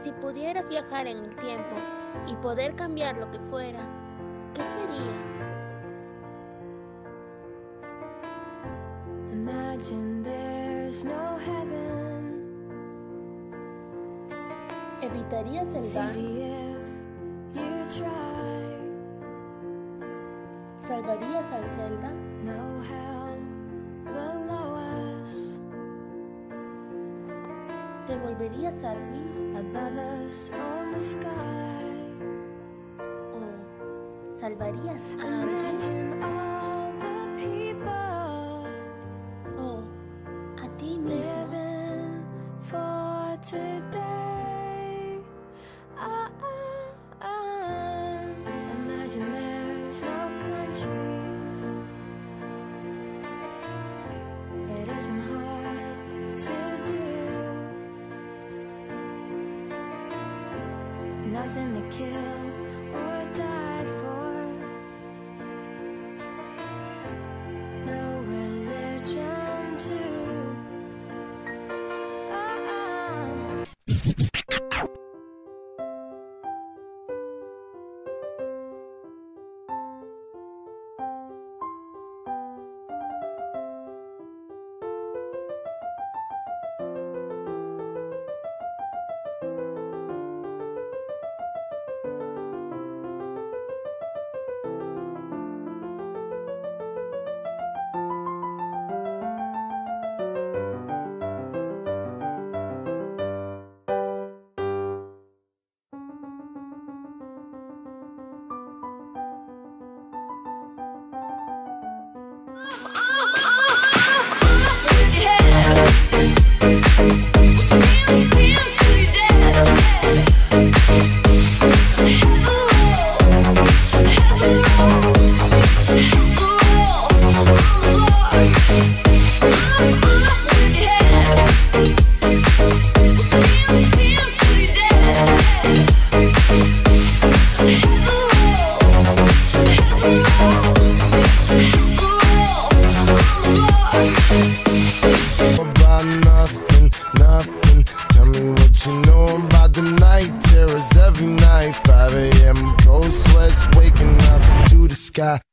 si pudieras viajar en el tiempo y poder cambiar lo que fuera, ¿qué sería? Imagine there's no heaven. ¿Evitarías el It's daño? easy if you try. ¿Salvarías al Zelda? No hell below us. ¿Te volverías a Arby? Above us on the sky. ¿O salvarías a Arby? Imagine all the people ¿O a ti mismo? living for today. Imagine there's no countries. It isn't hard to do. Nothing to kill or die for. No religion too. Nothing. Tell me what you know about the night terrors every night. 5 a.m. cold sweats waking up to the sky.